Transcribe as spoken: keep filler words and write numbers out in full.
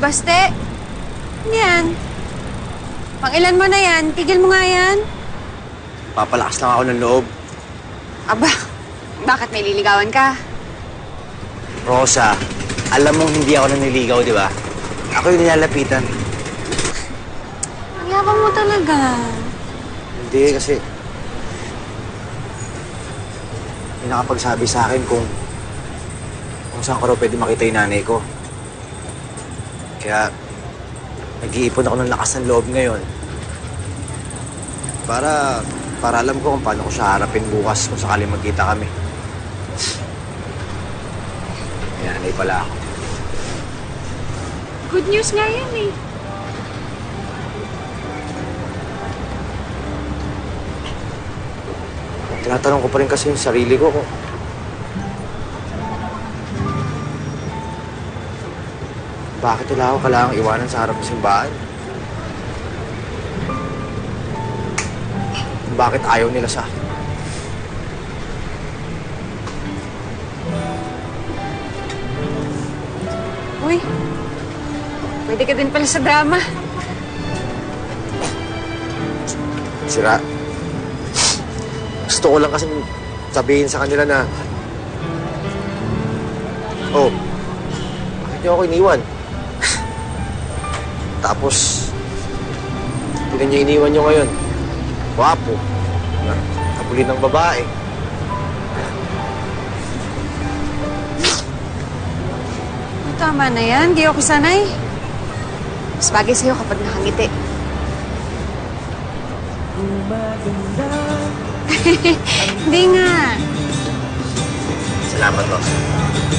Baste! Ano yan? Pang-ilan mo na yan? Tigil mo nga yan. Papalakas lang ako ng loob. Aba, bakit may liligawan ka? Rosa, alam mong hindi ako naniligaw, di ba? Ako yung nilalapitan. Ang yabang mo talaga. Hindi, kasi... may nakapagsabi sa akin kung... kung saan ko raw pwede makita yung nanay ko. Kaya... nag-iipon ako ng lakas ng loob ngayon. Para... para alam ko kung paano ko siya harapin bukas kung sakaling magkita kami. May nanay pala ako. Good news nga yan eh. Tinatanong ko pa rin kasi yung sarili ko kung... bakit nila ako kailangang iwanan sa harap ng simbahan? Bakit ayaw nila sa akin? Uy, pwede ka din pala sa drama. Sira. Gusto ko lang kasi sabihin sa kanila na... oh, bakit niyo ako iniwan? Tapos, hindi niyo iniwan niyo ngayon. Wapo. Kapuli ng babae. Tama na yan, di ako sanay. Mas bagay sa'yo kapag nakangiti. Hindi nga. Salamat, Rosa.